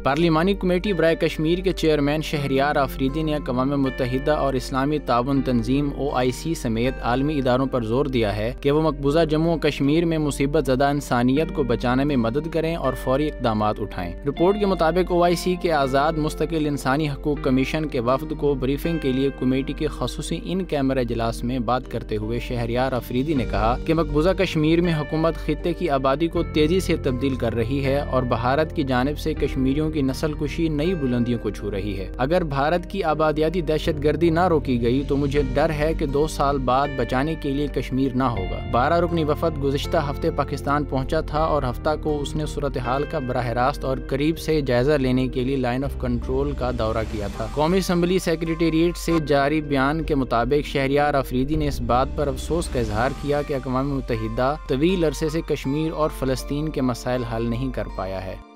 پارلیمانی کمیٹی برائے کشمیر کے چیئرمین شہریار آفریدی نے اقوام متحدہ اور اسلامی تعاون تنظیم OIC سمیت عالمی اداروں پر زور دیا ہے کہ وہ مقبوضہ جموں و کشمیر میں مصیبت زدہ انسانیت کو بچانے میں مدد کریں اور فوری اقدامات اٹھائیں۔ رپورٹ کے مطابق OIC کے آزاد مستقل انسانی حقوق کمیشن کے وفد کو بریفنگ کے لیے کمیٹی کے خصوصی ان کیمرہ اجلاس میں بات کرتے ہوئے شہریار آفریدی نے کہا کہ مقبوضہ کشمیر میں حکومت خطے کی آبادی کو تیزی سے تبدیل کر رہی ہے اور بھارت کی جانب سے کشمیریوں کی نسل کشی نئی بلندیوں کو چھو رہی ہے۔ اگر بھارت کی آبادیاتی دہشت گردی نہ روکی گئی تو مجھے ڈر ہے کہ 2 سال بعد بچانے کے لیے کشمیر نہ ہوگا۔ 12 رکنی وفد گزشتہ ہفتے پاکستان پہنچا تھا اور ہفتہ کو اس نے صورتحال کا براہ راست اور قریب سے جائزہ لینے کے لیے لائن آف کنٹرول کا دورہ کیا تھا۔ قومی اسمبلی سیکریٹریٹ سے جاری بیان کے مطابق شہریار آفریدی نے اس بات پر افسوس کا اظہار کیا کہ اقوام متحدہ طویل عرصے سے کشمیر اور فلسطین کے مسائل حل نہیں کر پایا ہے۔